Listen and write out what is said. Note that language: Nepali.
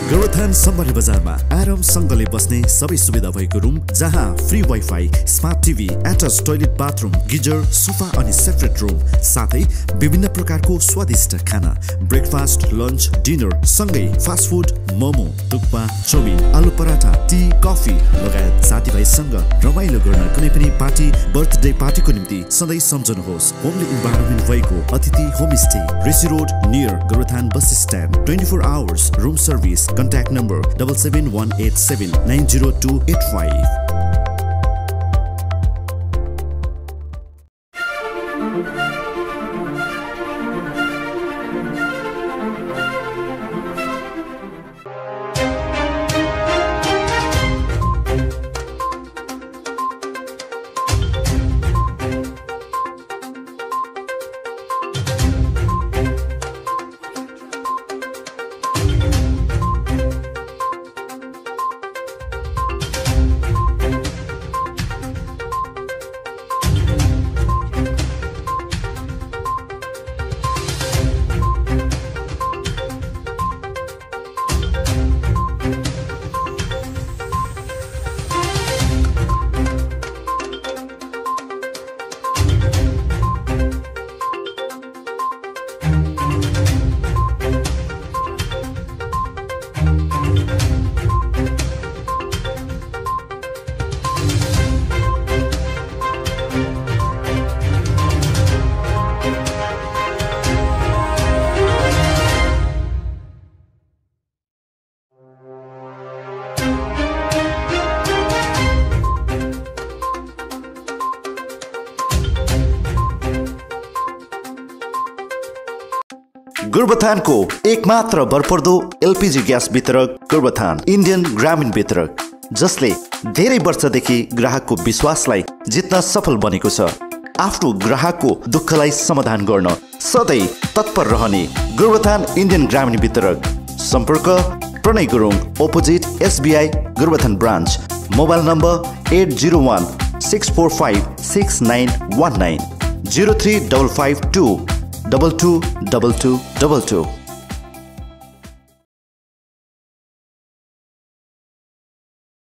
गोरुबथान सम्बली बजारमा आरामसँगले बस्ने सबै सुविधा भएको रुम जहाँ free wifi, smart TV, attach toilet, bathroom, geyser, sofa अनि सेपरेट रुम साथै विभिन्न प्रकारको स्वादिष्ट खाना, ब्रेकफास्ट, लन्च, डिनर सँगै fast food, momo, thukpa, chowmein, aloo paratha, T, coffee लगायत साथीभाइसँग रमाइलो गर्न कुनै पनि पार्टी, बर्थडे पार्टीको निम्ति सधैँ सम्झनुहोस् होमली इन्भाइरोमेन्ट भएको अतिथि homestay, Rishi road near Gorubathan bus stand, 24 hours room service. Contact number 77187 90285. गोरुबथानको एकमात्र भरपर्दो एलपीजी ग्यास वितरक गोरुबथान इन्डियन ग्रामीण वितरक, जसले धेरै वर्षदेखि ग्राहकको विश्वासलाई जित्न सफल बनेको छ। आफ्नो ग्राहकको दुःखलाई समाधान गर्न सधैँ तत्पर रहने गोरुबथान इन्डियन ग्रामीण वितरक। सम्पर्क Pranay Gurung, opposite SBI Gorubathan branch. Mobile number 801 645 6919 03552 222222।